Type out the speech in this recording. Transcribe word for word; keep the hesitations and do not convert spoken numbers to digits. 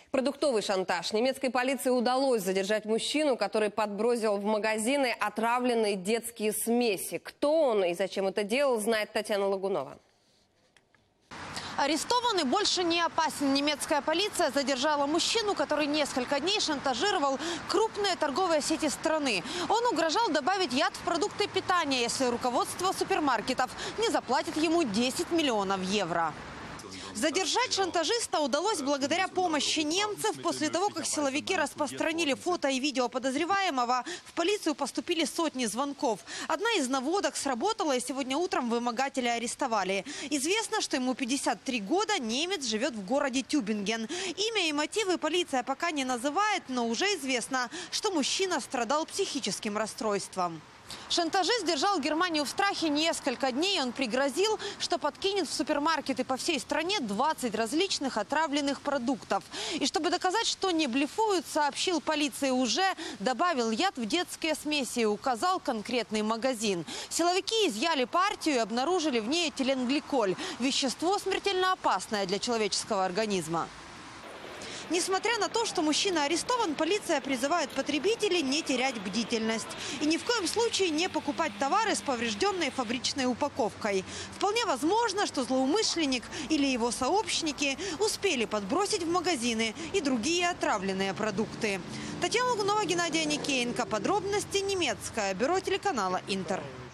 Продуктовый шантаж. Немецкой полиции удалось задержать мужчину, который подбросил в магазины отравленные детские смеси. Кто он и зачем это делал, знает Татьяна Лагунова. Арестованный больше не опасен. Немецкая полиция задержала мужчину, который несколько дней шантажировал крупные торговые сети страны. Он угрожал добавить яд в продукты питания, если руководство супермаркетов не заплатит ему десять миллионов евро. Задержать шантажиста удалось благодаря помощи немцев. После того, как силовики распространили фото и видео подозреваемого, в полицию поступили сотни звонков. Одна из наводок сработала, и сегодня утром вымогателя арестовали. Известно, что ему пятьдесят три года, немец живет в городе Тюбинген. Имя и мотивы полиция пока не называет, но уже известно, что мужчина страдал психическим расстройством. Шантажист держал Германию в страхе несколько дней. Он пригрозил, что подкинет в супермаркеты по всей стране двадцать различных отравленных продуктов. И чтобы доказать, что не блефуют, сообщил полиции уже, добавил яд в детские смеси и указал конкретный магазин. Силовики изъяли партию и обнаружили в ней этиленгликоль – вещество смертельно опасное для человеческого организма. Несмотря на то, что мужчина арестован, полиция призывает потребителей не терять бдительность. И ни в коем случае не покупать товары с поврежденной фабричной упаковкой. Вполне возможно, что злоумышленник или его сообщники успели подбросить в магазины и другие отравленные продукты. Татьяна Лагунова, Геннадий Аникеенко. Подробности немецкое бюро телеканала «Интер».